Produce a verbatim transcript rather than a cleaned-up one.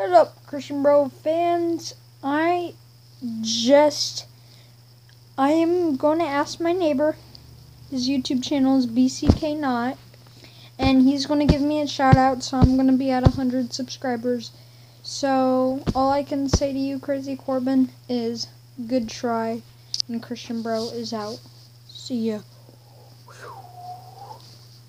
What up, Christian Bro fans? I just, I am going to ask my neighbor. His YouTube channel is B C K Not, and he's going to give me a shout out, so I'm going to be at one hundred subscribers. So, all I can say to you, Krazy Corbin, is good try, and Christian Bro is out. See ya.